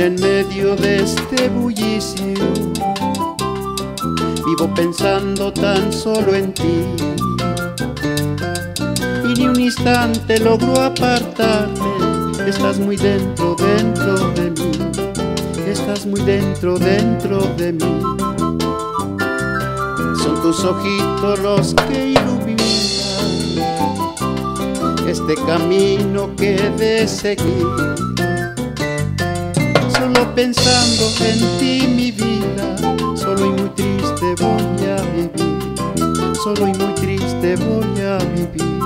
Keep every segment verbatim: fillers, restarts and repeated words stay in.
en medio de este bullicio, vivo pensando tan solo en ti, y ni un instante logro apartarme. Estás muy dentro, dentro de mí, estás muy dentro, dentro de mí. Son tus ojitos los que iluminan este camino que he de seguir. Solo pensando en ti, mi vida, solo y muy triste voy a vivir, solo y muy triste voy a vivir.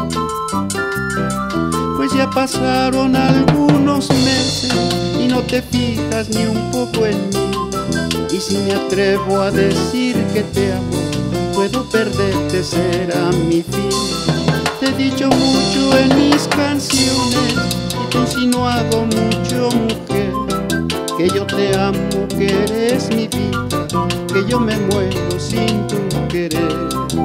Pues ya pasaron algunos meses y no te fijas ni un poco en mí. Y si me atrevo a decir que te amo, puedo perderte, será mi fin. Te he dicho mucho en mis canciones y te he insinuado mucho, mujer, que yo te amo, que eres mi vida, que yo me muero sin tu querer.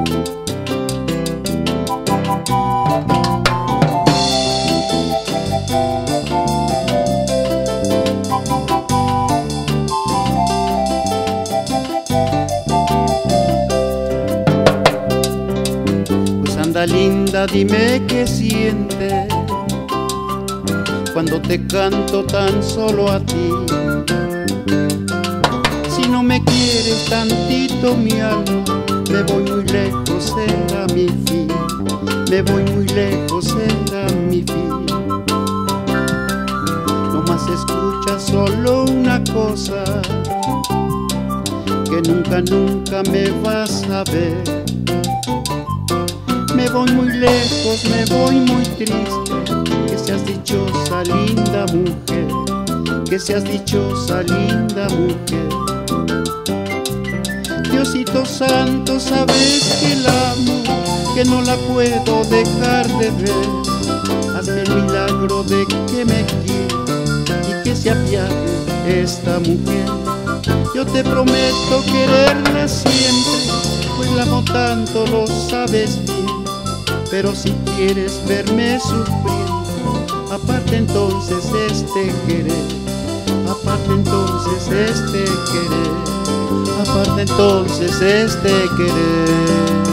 Linda, dime qué sientes cuando te canto tan solo a ti. Si no me quieres tantito, mi alma, me voy muy lejos, será mi fin. Me voy muy lejos, será mi fin. Nomás escucha solo una cosa, que nunca, nunca me vas a ver. Me voy muy lejos, me voy muy triste, que seas dichosa, linda mujer, que seas dichosa, linda mujer. Diosito santo, sabes que la amo, que no la puedo dejar de ver. Hazme el milagro de que me quiera y que se apiade esta mujer. Yo te prometo quererla siempre, pues la amo tanto, lo sabes bien. Pero si quieres verme sufriendo, aparte entonces este querer, aparte entonces este querer, aparte entonces este querer.